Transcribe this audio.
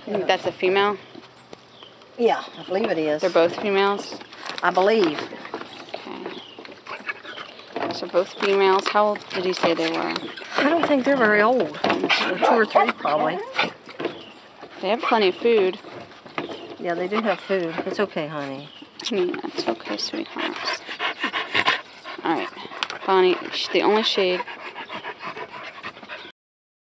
You think that's a female? Yeah, I believe it is. They're both females? I believe. Okay. So both females. How old did he say they were? I don't think they're very old. 2 or 3 probably. They have plenty of food. Yeah, they do have food. It's okay, honey. It's okay, sweetheart. Alright, Bonnie, the only shade